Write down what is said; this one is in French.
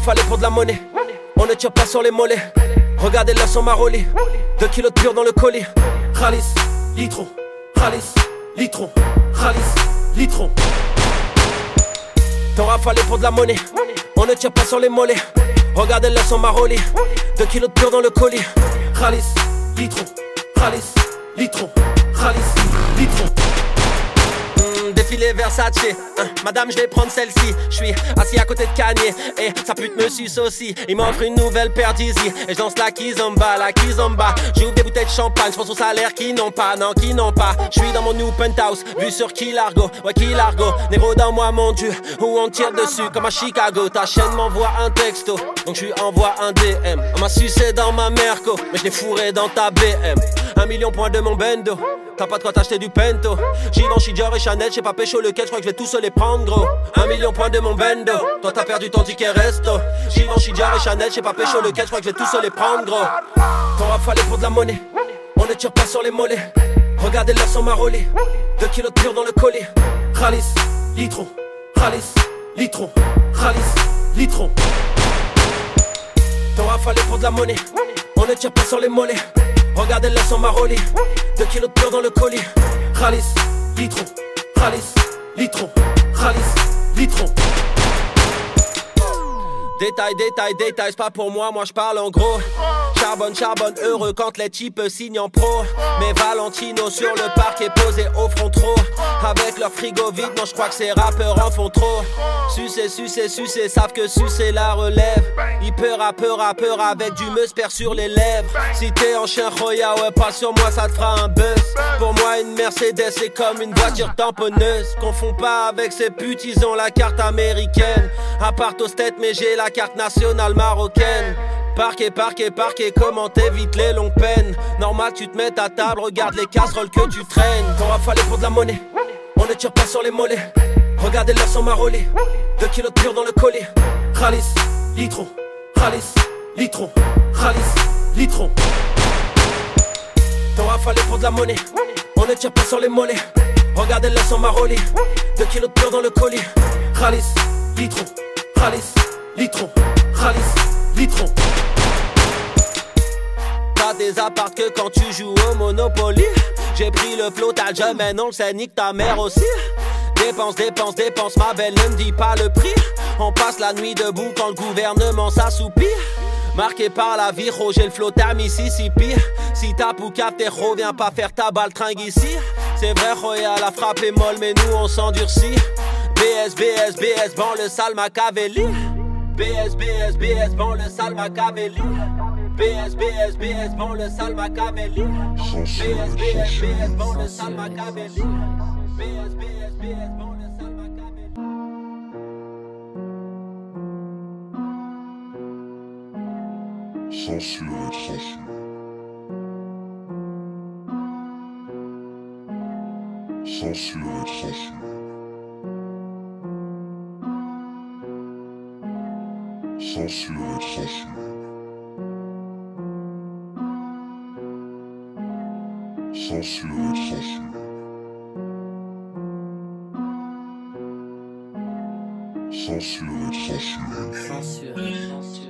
rafalé pour de la monnaie. On ne tire pas sur les mollets. Regardez là son maroli. 2 kilos de pur dans le colis. Khalis, litron, Khalis, litron, Khalis, litron. T'en rafalé pour de la monnaie. On ne tire pas sur les mollets. Regardez là son maroli. 2 kilos de pur dans le colis. Khalis, litron, Khalis, litron, Khalis, litron. Défilé Versace, madame je vais prendre celle-ci. Je suis assis à côté de Kanye et sa pute me suce aussi. Il m'offre une nouvelle paire d'Easy et je danse la kizomba, la kizomba. J'ouvre des bouteilles de champagne, je pense au salaire qui n'ont pas, non qui n'ont pas. Je suis dans mon new penthouse, vue sur Key Largo, ouais Key Largo. Négro dans moi mon dieu, où on tire dessus comme à Chicago. Ta chaîne m'envoie un texto, donc je lui envoie un DM. On m'a sucé dans ma Merco, mais je l'ai fourré dans ta BM. 1 million point de mon bendo. T'as pas de quoi t'acheter du pento. Givenchy, Dior et Chanel, j'sais pas pécho lequel, j'crois que je vais tous se les prendre gros. 1 million point de mon bendo. Toi t'as perdu ton ticket resto. Givenchy, Dior et Chanel, j'sais pas pécho lequel, j'crois que je vais tous se les prendre gros. T'en rafalé pour de la monnaie. On ne tire pas sur les mollets. Regardez là son maroli. 2 kilos de pur dans le colis. Khalis, litron, Khalis, litron, Khalis, litron. T'en rafalé pour de la monnaie. On ne tire pas sur les mollets. Regardez là son maroli. 2 kilos de pur dans le colis. Khalis, litron, Khalis, litron, Khalis, litron. Détail, détail, détail, c'est pas pour moi, moi je parle en gros. Charbonne, charbonne, heureux quand les types signent en pro. Mes Valentino sur le parquet posés au front trop. Avec leur frigo vide, non je crois que ces rappeurs en font trop. Sucé, sucé, sucé, savent que sucer la relève. Hyper rappeur, rappeur avec du musper sur les lèvres. Si t'es en chien Roya, ouais pas sur moi ça te fera un buzz. Pour moi une Mercedes c'est comme une voiture tamponneuse. Confonds pas avec ces putes, ils ont la carte américaine. Appart aux têtes mais j'ai la carte nationale marocaine. Parquet, parquet, parquet, comment t'évites les longues peines. Normal tu te mets à table, regarde les casseroles que tu traînes. T'en rafalé pour de la monnaie. On ne tire pas sur les mollets. Regardez là son maroli. 2 kilos de pur dans le colis. Khalis, litron, Khalis, litron, Khalis, litron. T'en rafalé pour de la monnaie. On ne tire pas sur les mollets. Regardez là son maroli. 2 kilos de pur dans le colis. Khalis, litron, Khalis, litron, Khalis, litron. T'as des apparts que quand tu joues au Monopoly. J'ai pris le flot, t'as le jeu, mais non, c'est nique ta mère aussi. Dépense, dépense, dépense, ma belle, ne me dis pas le prix. On passe la nuit debout quand le gouvernement s'assoupit. Marqué par la vie, j'ai le flot à Mississippi. Si t'as poucave, t'es viens pas faire ta baltringue ici. C'est vrai, Roya, la frappe est molle, mais nous on s'endurcit. BS, BS, BS, bon le sale Machiavelli. BS, BS, BS, bon le sale Machiavelli. BS, BS, BS, bon le sale Machiavelli. BS, BS, BS, bon le sale Machiavelli. BS, BS, BS, bon le sale Machiavelli. Censuré, censuré. Censuré, censuré. Censuré, censuré. Censuré, censuré. Censuré, censuré. Censuré, censuré.